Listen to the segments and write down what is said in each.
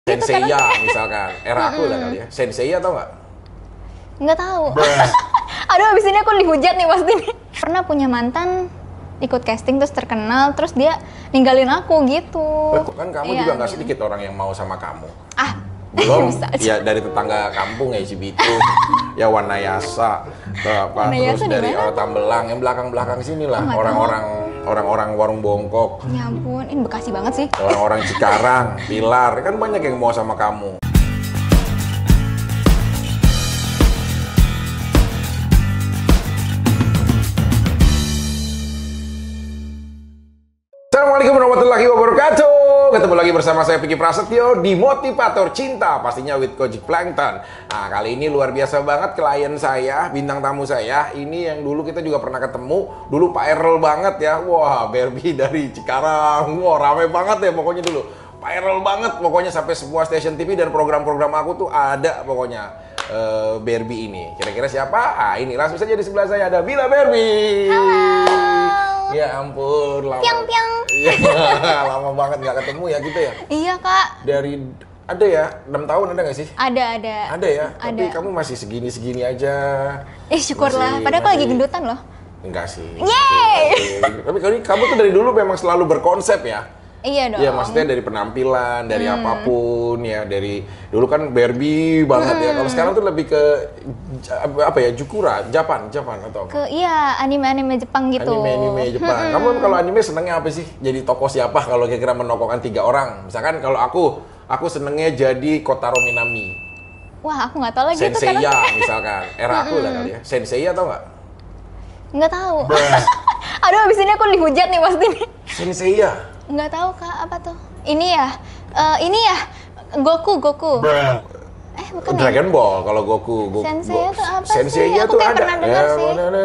gitu kan. Senseiya misalkan, era aku lah kali ya. Senseiya tau nggak? Nggak tahu. Aduh, abis ini aku dihujat nih pasti nih. Pernah punya mantan ikut casting terus terkenal, terus dia ninggalin aku gitu. Kan kamu juga nggak sedikit orang yang mau sama kamu. Belum Ya dari tetangga kampung ya Cibitu, ya Wanayasa, terus dari Tambelang, yang belakang sini lah, orang-orang warung bongkok. Ya ampun, ini Bekasi banget sih. Orang-orang Cikarang, Pilar, kan banyak yang mau sama kamu. Assalamualaikum warahmatullahi wabarakatuh. Ketemu lagi bersama saya Vicky Prasetyo di Motivator Cinta, pastinya with Coach Plankton. Nah, kali ini luar biasa banget klien saya, bintang tamu saya. Ini yang dulu kita juga pernah ketemu, dulu viral banget ya. Wah, Barbie dari Cikarang. Wah, rame banget ya pokoknya dulu. Viral banget pokoknya sampai sebuah stasiun TV dan program-program aku tuh ada pokoknya. Barbie ini. Kira-kira siapa? Ah, ini langsung saja di sebelah saya ada Bila Barbie. Halo. Ya ampun, lama. Piang. Iya, lama banget nggak ketemu ya gitu ya? Iya, Kak. Dari ada ya, 6 tahun ada nggak sih? Ada. Ada ya? Tapi kamu masih segini-segini aja. Syukurlah. Padahal aku lagi gendutan loh. Enggak sih. Yeay! Tapi kamu tuh dari dulu memang selalu berkonsep ya? Iya dong. Iya, maksudnya dari penampilan, dari apapun ya, dari dulu kan Barbie banget ya. Kalau sekarang tuh lebih ke apa ya, Jukura, Japan atau apa? Iya, anime Jepang gitu. Anime Jepang. Kamu kalau anime senengnya apa sih? Jadi tokoh siapa kalau kira-kira menokohkan 3 orang? Misalkan kalau aku senengnya jadi Kotaro Minami. Wah, aku nggak tahu lagi itu Senseiya misalkan, era aku lah kali ya. Senseiya tau nggak? Nggak tahu. Aduh, abis ini aku dihujat nih pasti nih. Senseiya. Nggak tahu, Kak, apa tuh? Ini ya Goku. Bukan Dragon Ball kalau Goku. Senseiya tuh apa Senseiya sih? tuh Aku kayak ada. pernah dengar sih.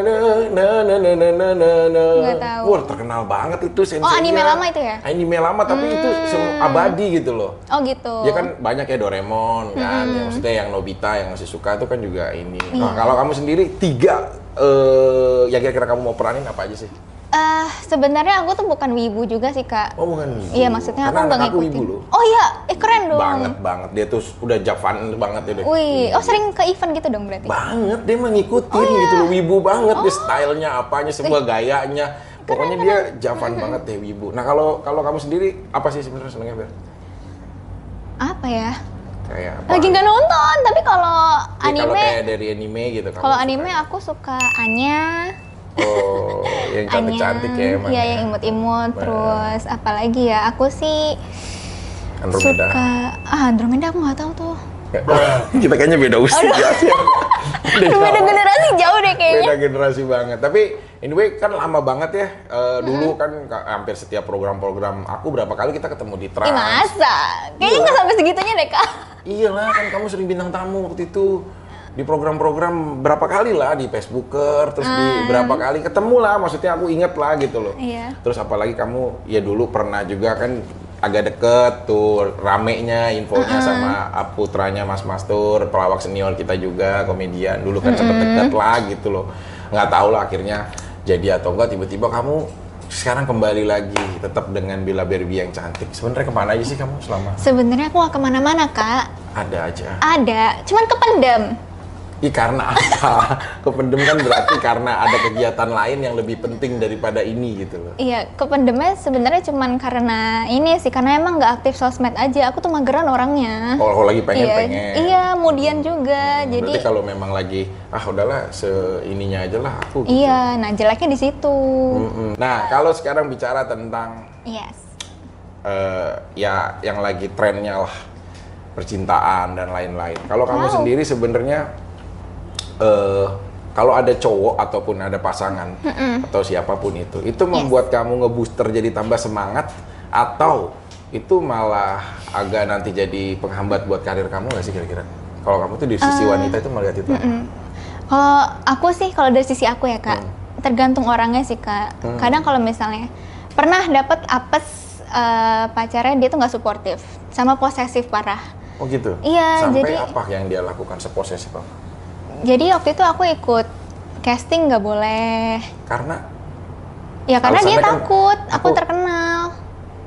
Nggak tahu. Wah, terkenal banget itu Senseiya. Oh, anime lama itu ya? Anime lama tapi itu abadi gitu loh. Oh gitu. Ya kan banyak ya Doraemon kan, yang maksudnya yang Nobita yang masih suka itu kan juga ini. Nah, kalau kamu sendiri 3 yang kira-kira kamu mau peranin apa aja sih? Sebenarnya aku tuh bukan wibu juga sih, Kak. Oh, bukan wibu. Iya, maksudnya karena aku nggak aku ngikutin. wibu loh. Oh iya, keren dong. Banget. Dia tuh udah Javan banget ya deh. Wih, sering ke event gitu dong berarti? Banget, dia mah ngikutin gitu loh, wibu banget. Dia stylenya, apanya, semua gayanya. Pokoknya dia Javan banget deh, wibu. Nah, kalau kamu sendiri, apa sih sebenarnya senengnya, Ber? Apa ya? Kayak apa? Lagi nggak nonton, tapi kalau anime... Kalau kayak dari anime gitu. Kalau anime aku suka Anya. Oh, yang cantik-cantik ya emang. Iya, yang imut-imut. Terus apalagi ya? Aku sih Andromeda. suka Andromeda aku nggak tahu tuh. Kita kayaknya beda usia sih. Beda generasi jauh deh kayaknya. Beda generasi banget. Tapi anyway kan lama banget ya. Dulu kan hampir setiap program-program aku berapa kali kita ketemu di Trans. Masa? Kayaknya nggak sampai segitunya deh, Kak. Iyalah, kan kamu sering bintang tamu waktu itu. Di program-program berapa kali lah, di Facebooker, terus di berapa kali ketemu lah, maksudnya aku inget lah gitu loh. Iya. Terus apalagi kamu ya dulu pernah juga kan agak deket tuh ramenya infonya sama putranya Mas Mastur, pelawak senior kita juga, komedian. Dulu kan sempet deket lah gitu loh. Nggak tahu lah akhirnya jadi atau enggak, tiba-tiba kamu sekarang kembali lagi tetap dengan Bila Barbie yang cantik. Sebenarnya kemana aja sih kamu selama? Sebenarnya aku nggak kemana-mana, Kak. Ada aja. Ada, cuman kependem. Ih, karena apa? Kependem kan berarti karena ada kegiatan lain yang lebih penting daripada ini gitu loh. Iya, kependemnya sebenarnya cuman karena ini sih, karena emang nggak aktif sosmed aja. Aku tuh mageran orangnya. Kalau lagi pengen. Iya, kemudian juga. Jadi berarti kalau memang lagi udahlah seininya aja lah aku. Gitu. Iya, nah jeleknya di situ. Nah, kalau sekarang bicara tentang ya yang lagi trennya lah, percintaan dan lain-lain. Kalau kamu sendiri sebenarnya kalau ada cowok ataupun ada pasangan atau siapapun itu membuat kamu ngebooster jadi tambah semangat, atau itu malah agak nanti jadi penghambat buat karir kamu nggak sih kira-kira? Kalau kamu tuh di sisi wanita itu melihat itu? Kalau aku sih, kalau dari sisi aku ya, Kak, tergantung orangnya sih, Kak. Kadang kalau misalnya pernah dapet apes pacarnya, dia tuh nggak suportif sama posesif parah. Oh gitu? Iya. Sampai jadi apa yang dia lakukan seposesif apa? Jadi waktu itu aku ikut casting nggak boleh. Karena? Ya karena dia Alasannya kan, takut aku terkenal.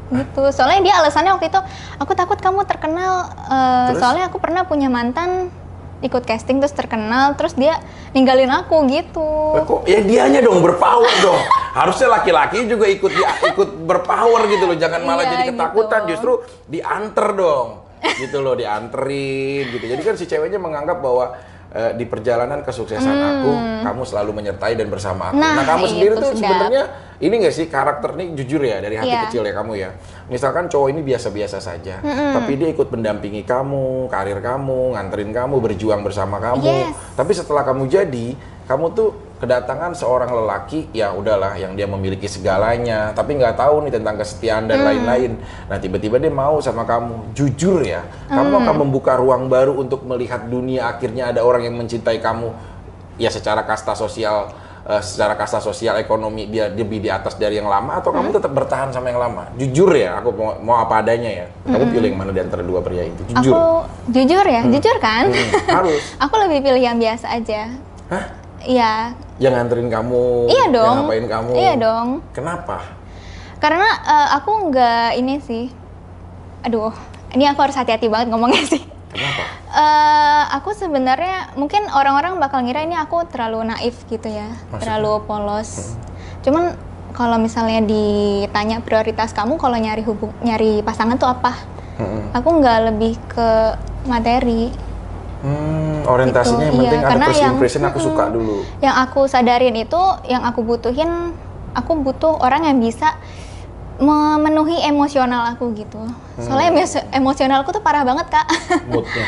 gitu. Soalnya dia alasannya waktu itu, aku takut kamu terkenal. Soalnya aku pernah punya mantan ikut casting terus terkenal, terus dia ninggalin aku gitu. Kok ya dianya dong berpower dong. Harusnya laki-laki juga ikut berpower gitu loh, jangan malah jadi ketakutan, justru dianter dong. Gitu loh, dianterin gitu. Jadi kan si ceweknya menganggap bahwa di perjalanan kesuksesan aku, kamu selalu menyertai dan bersama aku. Nah kamu sendiri tuh sebenarnya ini nggak sih karakter nih, jujur ya dari hati kecil ya kamu ya. Misalkan cowok ini biasa-biasa saja, tapi dia ikut mendampingi kamu, karir kamu, nganterin kamu, berjuang bersama kamu. Tapi setelah kamu jadi, kamu tuh kedatangan seorang lelaki, ya udahlah, yang dia memiliki segalanya, tapi nggak tahu nih tentang kesetiaan dan lain-lain. Nah tiba-tiba dia mau sama kamu, jujur ya, kamu akan membuka ruang baru untuk melihat dunia. Akhirnya ada orang yang mencintai kamu, ya secara kasta sosial, ekonomi dia lebih di atas dari yang lama, atau kamu tetap bertahan sama yang lama? Jujur ya, aku mau apa adanya ya. Kamu pilih yang mana di antara dua pria itu? Jujur. Aku jujur ya, jujur kan? Harus. Aku lebih pilih yang biasa aja. Hah? Iya. Yang nganterin kamu, iya dong. yang ngapain kamu. Iya dong. Kenapa? Karena aku nggak ini sih. Aduh, ini aku harus hati-hati banget ngomongnya sih. Kenapa? Aku sebenarnya mungkin orang-orang bakal ngira ini aku terlalu naif gitu ya. Maksudnya? Terlalu polos. Cuman kalau misalnya ditanya prioritas kamu kalau nyari pasangan tuh apa? Aku nggak lebih ke materi. Orientasinya gitu. Yang penting ada first impression, aku suka dulu. Yang aku sadarin itu, yang aku butuhin, aku butuh orang yang bisa memenuhi emosional aku gitu. Soalnya emosionalku tuh parah banget, Kak. Moodnya?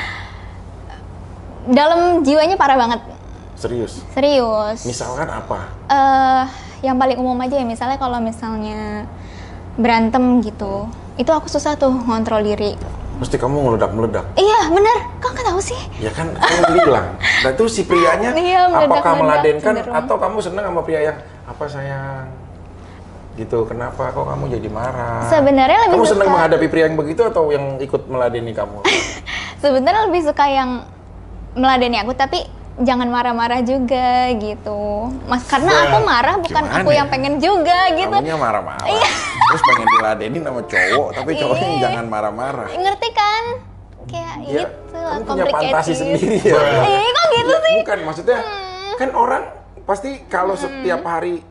Dalam jiwanya parah banget. Serius? Serius. Misalkan apa? Yang paling umum aja ya, misalnya kalau misalnya berantem gitu, itu aku susah tuh ngontrol diri. Mesti kamu meledak-meledak? Iya, bener. Kok nggak tahu sih? Ya kan, kamu bilang. Dan itu si prianya, apakah meladenkan atau kamu seneng sama pria yang, apa sayang? Gitu, kenapa kok kamu jadi marah? Sebenarnya lebih kamu seneng menghadapi pria yang begitu atau yang ikut meladeni kamu? Sebenarnya lebih suka yang meladeni aku, tapi jangan marah-marah juga gitu. Karena aku marah bukan aku yang pengen juga gitu. Kamunya marah-marah. Terus pengen diladenin sama cowok, tapi cowoknya jangan marah-marah. Ngerti kan? Kayak ya, gitu. Kamu punya fantasi sendiri ya. Kok gitu sih? Bukan, maksudnya kan orang pasti kalau setiap hari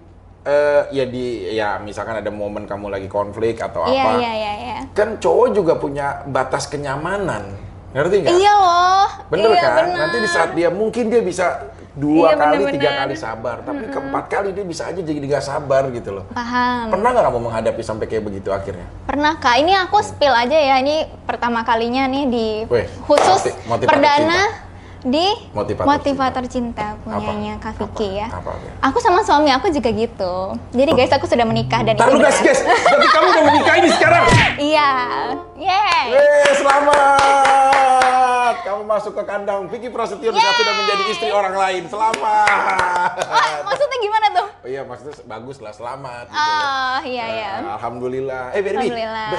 ya misalkan ada momen kamu lagi konflik atau apa. Iya. Kan cowok juga punya batas kenyamanan. Ngerti nggak? Iya loh. Bener kan? Bener. Nanti di saat mungkin dia bisa 2 kali, 3 kali sabar, tapi keempat kali dia bisa aja jadi nggak sabar gitu loh. Paham. Pernah nggak kamu menghadapi sampai kayak begitu akhirnya? Pernah, Kak. Ini aku spill aja ya. Ini pertama kalinya nih khusus perdana di Motivator Cinta punyanya Kak Vicky ya. Aku sama suami aku juga gitu. Jadi guys, aku sudah menikah dan Taruh guys. Berarti kamu udah menikah ini sekarang? Iya. Yeay. Selamat. Kamu masuk ke kandang Vicky Prasetyo dan sudah menjadi istri orang lain. Selamat. Maksudnya gimana tuh? Oh iya, maksudnya bagus lah, selamat. Gitu iya. Alhamdulillah. Berarti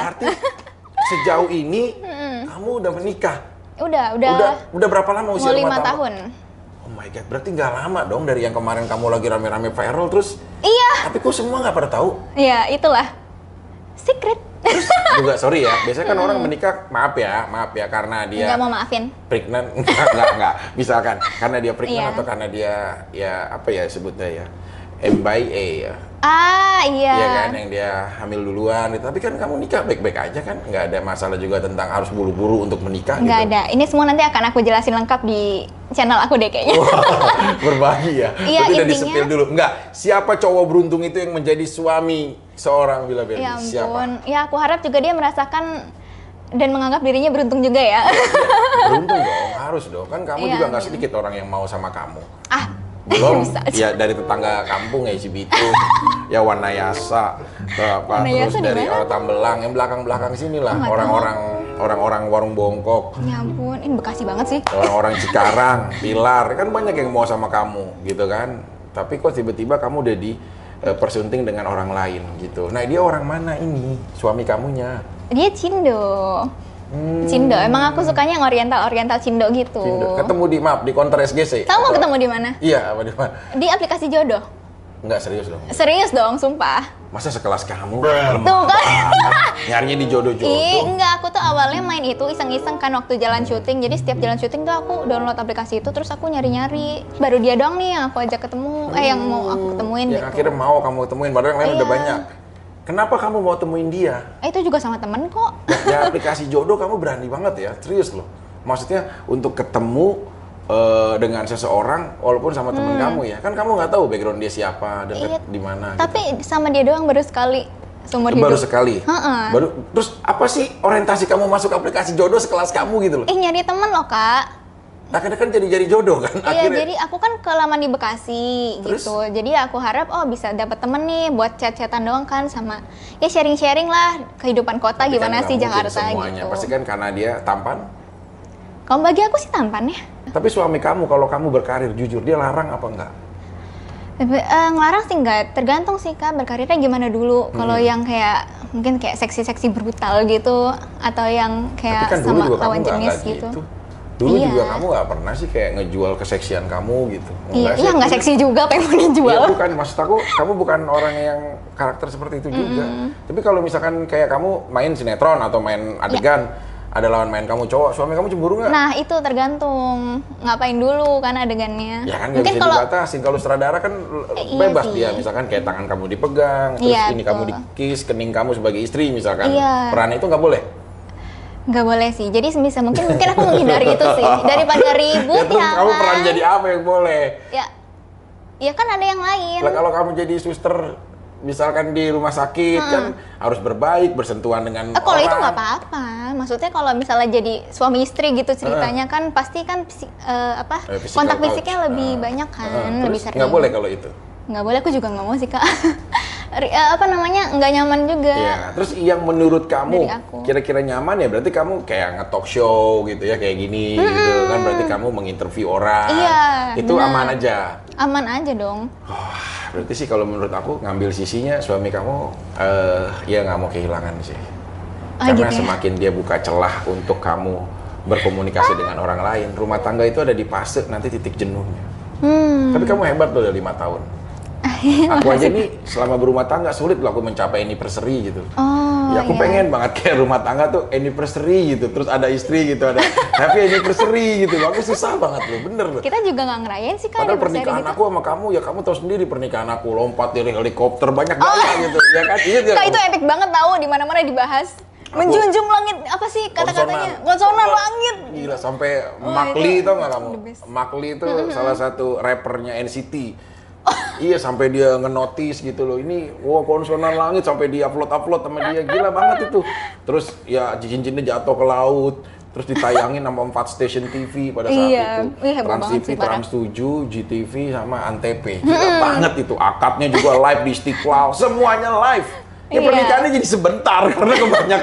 sejauh ini kamu udah menikah? Udah berapa lama usia? 5 tahun. Oh my god, berarti nggak lama dong dari yang kemarin kamu lagi rame-rame viral terus? Iya. Tapi kok semua nggak pada tahu? Iya, itulah secret. Terus juga sorry ya, biasanya kan orang menikah, maaf ya, karena dia nggak mau maafin. Pregnant, nggak, misalkan karena dia pregnant atau karena dia ya apa ya sebutnya ya, MBA ya. Iya. Iya kan, yang dia hamil duluan. Tapi kan kamu nikah baik-baik aja kan? Nggak ada masalah juga tentang harus buru-buru untuk menikah gitu? Nggak ada. Ini semua nanti akan aku jelasin lengkap di channel aku deh kayaknya. Berbagi ya? Iya, intinya. Udah disepil dulu. Nggak, siapa cowok beruntung itu yang menjadi suami seorang Bila Berbi? Ya ampun. Siapa? Ya aku harap juga dia merasakan dan menganggap dirinya beruntung juga ya. Beruntung dong, harus dong. Kan kamu juga nggak sedikit orang yang mau sama kamu. Belum, ya dari tetangga kampung ya Cibitu, ya Wanayasa, terus dari Tambelang, yang belakang-belakang sini lah, orang-orang warung bongkok. Ya ampun, ini Bekasi banget sih. Orang-orang Cikarang, Pilar, kan banyak yang mau sama kamu, gitu kan. Tapi kok tiba-tiba kamu udah persunting dengan orang lain gitu. Nah dia orang mana ini, suami kamunya? Dia Cindo. Cindo, emang aku sukanya yang oriental Cindo gitu. Cindo. Ketemu di konter SGC. Tahu mau ketemu di mana? Iya, apa di mana? Di aplikasi jodoh. Enggak, serius dong. Serius dong, sumpah. Masa sekelas kamu? Tuh kan. Nyarinya di jodoh-jodoh. Enggak, aku tuh awalnya main itu iseng-iseng kan waktu jalan syuting. Jadi setiap jalan syuting tuh aku download aplikasi itu, terus aku nyari-nyari. Baru dia doang nih yang aku ajak ketemu, yang mau aku ketemuin Yang gitu. akhirnya mau kamu temuin, padahal yang lain udah Iya. banyak. Kenapa kamu mau temuin dia? Itu juga sama temen kok. Di aplikasi jodoh kamu berani banget ya, serius loh. Maksudnya untuk ketemu dengan seseorang, walaupun sama temen kamu ya, kan kamu nggak tahu background dia siapa dan Iya. di mana. Tapi sama dia doang baru sekali seumur Baru hidup. sekali. Heeh. Baru terus apa sih orientasi kamu masuk aplikasi jodoh sekelas kamu gitu loh? Nyari temen loh kak. Akhirnya kan jadi jodoh kan Iya, akhirnya. jadi aku kan kelamaan di Bekasi Terus? gitu. Jadi aku harap bisa dapet temen nih buat chat-chatan doang kan sama ya sharing-sharing lah kehidupan kota Tapi gimana kan sih nggak mungkin Jakarta semuanya. gitu. Pasti kan karena dia tampan. Kalau bagi aku sih tampan ya. Tapi suami kamu kalau kamu berkarir jujur dia larang apa enggak? Tapi, ngelarang sih enggak, tergantung sih kak berkarirnya gimana dulu. Kalau yang kayak mungkin kayak seksi-seksi brutal gitu atau yang Tapi kayak kan dulu sama juga kamu lawan nggak jenis gitu. Dulu Iya. juga kamu nggak pernah sih kayak ngejual keseksian kamu gitu. Iya, sih? nggak seksi juga apa yang mau dijual. Iya bukan, maksud aku kamu bukan orang yang karakter seperti itu juga. Tapi kalau misalkan kayak kamu main sinetron atau main adegan, ada lawan main kamu cowok, suami kamu cemburu nggak? Nah itu tergantung ngapain dulu kan adegannya. Ya kan nggak bisa dibatasin. Kalau sutradara kan Iya bebas sih. dia, misalkan kayak tangan kamu dipegang, terus Iya, ini kamu betul. dikis, kening kamu sebagai istri misalkan. Iya. Peran itu nggak boleh. Nggak boleh sih. Jadi mungkin aku menghindari itu sih daripada ribut Ya, terus ya. kamu kan? peran jadi apa yang boleh? Ya kan ada yang lain. Lah kalau kamu jadi suster misalkan di rumah sakit kan harus berbaik, bersentuhan dengan Kalau orang. itu nggak apa-apa. Maksudnya kalau misalnya jadi suami istri gitu ceritanya kan pasti kan Physical kontak touch. fisiknya lebih banyak kan, Terus lebih sering. nggak boleh kalau itu. Nggak boleh, aku juga nggak mau sih kak. Nggak nyaman juga. Iya. Terus yang menurut kamu Dari aku. kira-kira nyaman ya berarti kamu kayak nge-talk show gitu ya kayak gini gitu kan berarti kamu menginterview orang. Iya, Itu benar. aman aja. Aman aja dong. Berarti sih kalau menurut aku ngambil sisinya suami kamu ya nggak mau kehilangan sih. Karena gitu ya? semakin dia buka celah untuk kamu berkomunikasi dengan orang lain, rumah tangga itu ada di fase nanti titik jenuhnya. Tapi kamu hebat loh udah 5 tahun. Aku aja nih selama berumah tangga sulit loh aku mencapai anniversary gitu. Oh, Ya aku iya. pengen banget kayak rumah tangga tuh anniversary gitu, terus ada istri gitu, ada happy anniversary gitu. Aku susah banget loh, bener loh. Kita juga nggak ngerayain sih kan Padahal anniversary pernikahan gitu. aku sama kamu ya kamu tahu sendiri pernikahan aku lompat dari helikopter banyak gaya gitu ya kan. Iya Kak itu epic banget tahu di mana-mana dibahas. Menjunjung langit apa sih kata-katanya? Konsonan langit. Gila sampai Oh, Makli itu tau nggak kamu? the best. Makli itu salah satu rappernya NCT. Iya sampai dia ngenotis gitu loh. Ini wah konsonan langit sampai dia upload sama dia gila banget itu. Terus ya cincinnya jatuh ke laut. Terus ditayangin sama 4 stasiun TV pada saat Iya, itu. iya, heboh Trans banget TV, sih, parah. Trans 7, GTV sama Antv. Gila banget itu. Akadnya juga live di Istiqlal. Semuanya live. Ya Iya. pernikahannya jadi sebentar karena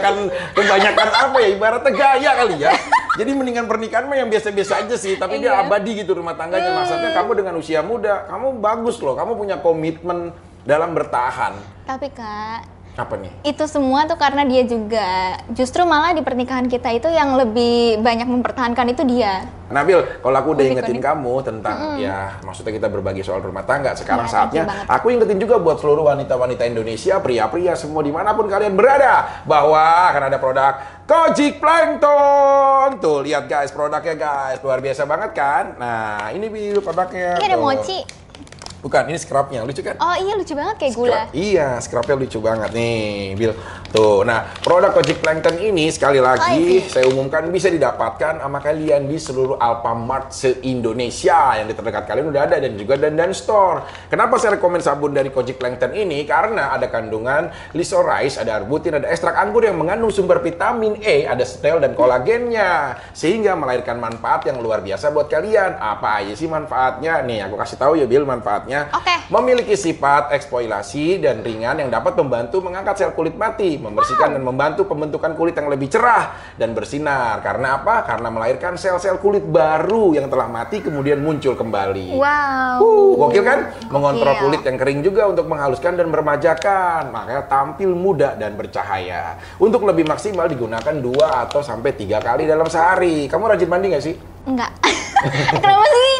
kebanyakan apa ya ibaratnya gaya kali ya. Jadi mendingan pernikahan mah yang biasa-biasa aja sih, tapi dia Iya. abadi gitu rumah tangganya. Maksudnya kamu dengan usia muda, kamu bagus loh, kamu punya komitmen dalam bertahan. Tapi kak, Apa nih? itu semua tuh karena dia juga. Justru malah di pernikahan kita itu yang lebih banyak mempertahankan itu dia. Nabil, kalau aku udah Unik, ingetin unik. kamu tentang ya maksudnya kita berbagi soal rumah tangga, sekarang Iya, saatnya thank you banget. aku ingetin juga buat seluruh wanita-wanita Indonesia, pria-pria semua dimanapun kalian berada, bahwa akan ada produk Kojic Plankton. Tuh lihat guys produknya guys, luar biasa banget kan. Nah ini Bil produknya. Ini ada tuh. mochi. Bukan, ini scrubnya lucu kan? Oh iya lucu banget kayak gula. Iya, scrubnya lucu banget nih, Bil. Tuh, nah produk Kojic Plankton ini sekali lagi saya umumkan bisa didapatkan sama kalian di seluruh Alfamart se-Indonesia. Yang di terdekat kalian udah ada dan juga Dandan Store. Kenapa saya rekomen sabun dari Kojic Plankton ini? Karena ada kandungan lisorice, ada arbutin, ada ekstrak anggur yang mengandung sumber vitamin E, ada stel dan kolagennya. Sehingga melahirkan manfaat yang luar biasa buat kalian. Apa aja sih manfaatnya? Nih, aku kasih tahu ya, Bil, manfaatnya. Oke. Memiliki sifat eksfoliasi dan ringan yang dapat membantu mengangkat sel kulit mati, membersihkan dan membantu pembentukan kulit yang lebih cerah dan bersinar. Karena apa? Karena melahirkan sel-sel kulit baru yang telah mati kemudian muncul kembali. Wow. Gokil kan? Mengontrol Gokil. kulit yang kering juga untuk menghaluskan dan meremajakan. Makanya tampil muda dan bercahaya. Untuk lebih maksimal digunakan 2 atau sampai 3 kali dalam sehari. Kamu rajin mandi nggak sih? Enggak. Kenapa sih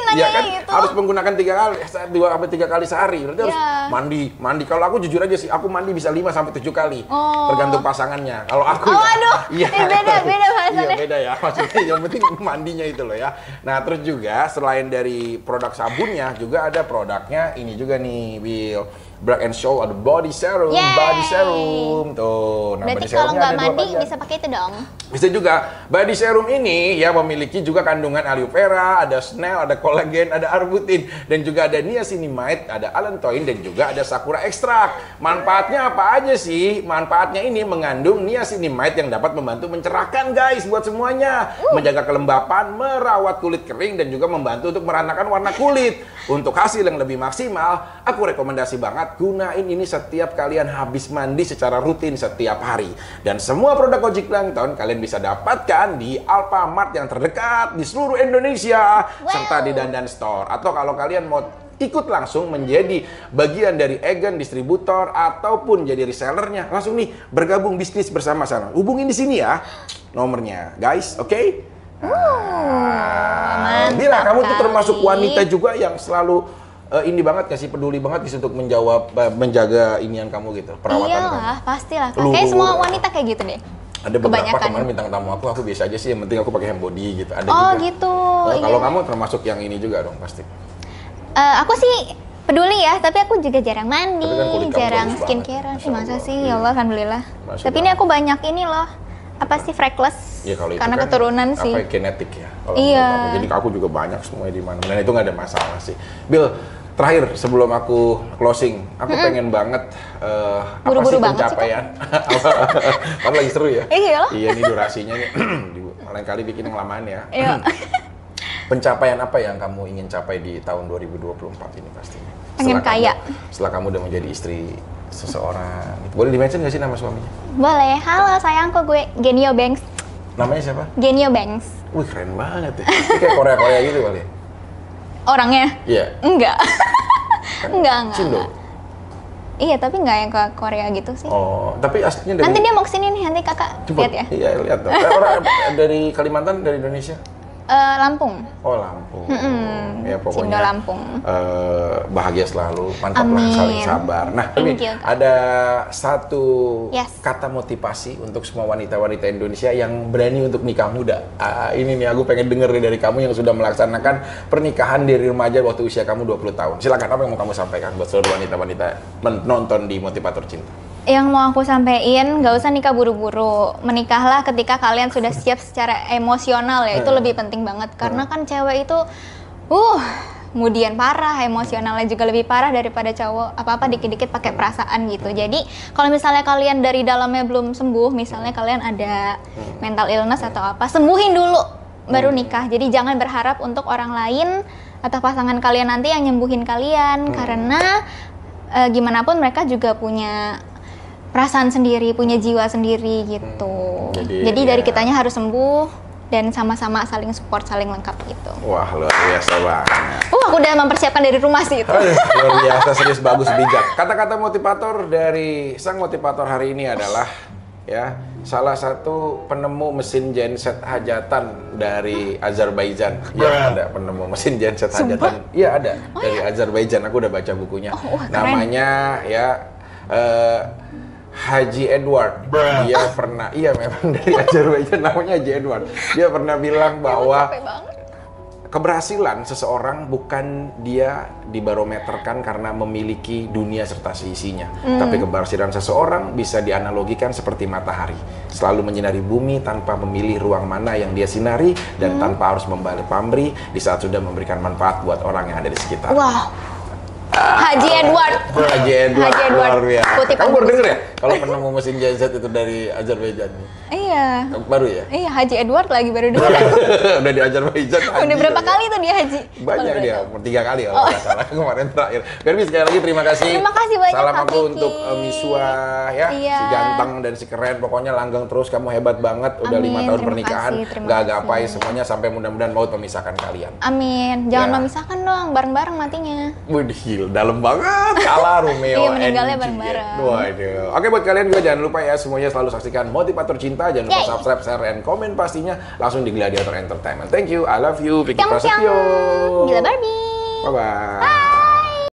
nanya kan? gitu. Harus menggunakan 2 sampai 3 kali sehari. Berarti harus mandi. Kalau aku jujur aja sih, aku mandi bisa 5 sampai 7 kali. Tergantung pasangannya. Kalau aku aduh. iya. Beda bahasannya. Iya, beda ya. Maksudnya yang penting mandinya itu loh ya. Nah, terus juga selain dari produk sabunnya, juga ada produknya ini juga nih, Bill. Black and Show ada body serum, body serum tuh. Nah, berarti kalau nggak mandi bisa pakai itu dong? Bisa juga. Body serum ini ya memiliki juga kandungan aloe vera, ada snail, ada kolagen, ada arbutin, dan juga ada niacinamide, ada allantoin, dan juga ada sakura ekstrak. Manfaatnya apa aja sih? Manfaatnya ini mengandung niacinamide yang dapat membantu mencerahkan guys buat semuanya, menjaga kelembapan, merawat kulit kering, dan juga membantu untuk meratakan warna kulit. Untuk hasil yang lebih maksimal, aku rekomendasi banget gunain ini setiap kalian habis mandi secara rutin setiap hari. Dan semua produk Kojic Plankton kalian bisa dapatkan di Alfamart yang terdekat di seluruh Indonesia, serta di Dandan Store. Atau kalau kalian mau ikut langsung menjadi bagian dari agen distributor ataupun jadi resellernya, langsung nih bergabung bisnis bersama-sama. Hubungin di sini ya nomornya, guys, oke? Bila kamu tuh termasuk wanita juga yang selalu ini banget kasih peduli banget sih untuk menjaga inian kamu gitu, perawatan kamu. Iyalah, pastilah. Kayak semua wanita kayak gitu deh. Ada beberapa kemarin bintang tamu aku biasa aja sih, yang penting aku pakai hand body gitu. Ada juga. Gitu. Kalau kamu termasuk yang ini juga dong pasti. Aku sih peduli ya, tapi aku juga jarang mandi, jarang banget. skincare. Masa sih, ya Allah, alhamdulillah. Tapi ini aku banyak ini loh, apa sih, freckles? Ya, kalau itu karena kan keturunan sih. Apa genetik ya? Iya. Jadi aku juga banyak semuanya di mana. Dan itu nggak ada masalah sih. Bill, terakhir sebelum aku closing, aku pengen banget apa sih pencapaian? Kan lagi seru ya? Iya. Iya, ini durasinya nih. Lain kali bikin yang lamaan ya. Iya. Pencapaian apa yang kamu ingin capai di tahun 2024 ini pastinya? Pengen kaya. Setelah kamu udah menjadi istri seseorang. Boleh di-mention nggak sih nama suaminya? Boleh. Halo sayangku, gue Genio Banks. Namanya siapa? Genio Banks. Wih, keren banget ya. Ini kayak Korea-Korea gitu kali. Orangnya? Iya. Enggak. Kan enggak. Cindo. Iya, tapi enggak yang ke Korea gitu sih. Oh, tapi aslinya dari... Nanti dia mau kesini nih, nanti kakak lihat ya. Iya, lihat dong. Orang dari Kalimantan, dari Indonesia? Lampung. Oh, Lampung. Ya pokoknya. Cindo Lampung. Bahagia selalu, mantaplah, saling sabar. Nah, ini ada satu kata motivasi untuk semua wanita-wanita Indonesia yang berani untuk nikah muda. Ini nih aku pengen denger nih dari kamu yang sudah melaksanakan pernikahan dari remaja waktu usia kamu 20 tahun. Silakan, apa yang mau kamu sampaikan buat seluruh wanita-wanita menonton di Motivator Cinta? Yang mau aku sampaikan, gak usah nikah buru-buru. Menikahlah ketika kalian sudah siap secara emosional ya, itu lebih penting banget. Karena kan cewek itu, kemudian parah, emosionalnya juga lebih parah daripada cowok. Apa-apa dikit-dikit pakai perasaan gitu. Jadi kalau misalnya kalian dari dalamnya belum sembuh, misalnya kalian ada mental illness atau apa, sembuhin dulu baru nikah. Jadi jangan berharap untuk orang lain atau pasangan kalian nanti yang nyembuhin kalian. Karena gimana pun mereka juga punya perasaan sendiri, punya jiwa sendiri gitu. Jadi dari kitanya harus sembuh dan sama-sama saling support, saling lengkap gitu. Wah, luar biasa banget. Aku udah mempersiapkan dari rumah sih itu. Luar biasa, serius, bagus, bijak. Kata-kata motivator dari sang motivator hari ini adalah ya, salah satu penemu mesin genset hajatan dari Azerbaijan. Ya, ada penemu mesin genset hajatan. Iya, ada dari Azerbaijan. Aku udah baca bukunya. Namanya ya Haji Edward. Dia pernah, memang dari Azerbaijan, namanya Haji Edward. Dia pernah bilang bahwa keberhasilan seseorang bukan dia dibarometerkan karena memiliki dunia serta seisinya. Tapi keberhasilan seseorang bisa dianalogikan seperti matahari. Selalu menyinari bumi tanpa memilih ruang mana yang dia sinari dan tanpa harus membalik pamrih di saat sudah memberikan manfaat buat orang yang ada di sekitar. Wow. Haji Edward. Haji Edward. Luar biasa. Kutipan kamu baru denger ya? Kalau penemu mesin genset itu dari Azerbaijan. Iya. Baru ya? Iya, Haji Edward lagi baru denger. Udah di Azerbaijan. Udah berapa kali tuh dia haji? Banyak dia, 3 kali kalau nggak salah kemarin terakhir. Ferbi, sekali lagi terima kasih. Terima kasih banyak, salam Kak aku Vicky. untuk Miswa ya, si ganteng dan si keren. Pokoknya langgeng terus, kamu hebat banget. Udah 5 tahun pernikahan, nggak gapai semuanya sampai mudah-mudahan maut memisahkan kalian. Amin. Jangan memisahkan dong, bareng-bareng matinya. Widih, Gila, dalam banget. Kalah Romeo Iya, meninggalnya and bareng-bareng. Juliet. Waduh. Oke, buat kalian juga jangan lupa ya, semuanya selalu saksikan Motivator Cinta. Jangan lupa Yay. subscribe, share, and komen pastinya langsung di Gladiator Entertainment. Thank you, I love you, Vicky Pyong, Prasetyo. pyong. Gila Barbie. Bye-bye.